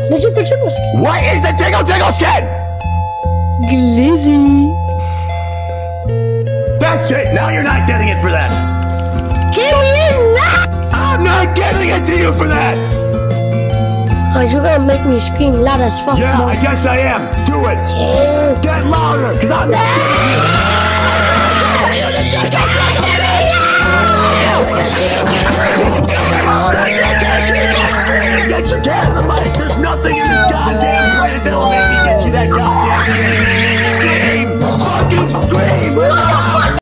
The chicken skin. What is the tickle skin? Glizzy. That's it. Now you're not getting it for that. Give me that. I'm not giving it to you for that. Cause you're gonna make me scream loud as fuck. Yeah, boy. I guess I am. Do it. Get louder, cause I'm not giving it to you. Get your cat in the mic. There's nothing in this goddamn planet that'll make me get you that goddamn